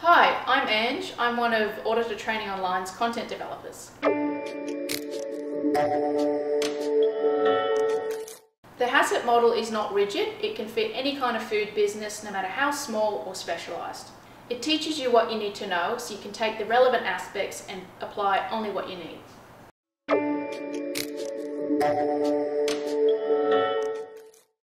Hi, I'm Ange. I'm one of Auditor Training Online's content developers. The HACCP model is not rigid. It can fit any kind of food business, no matter how small or specialised. It teaches you what you need to know so you can take the relevant aspects and apply only what you need.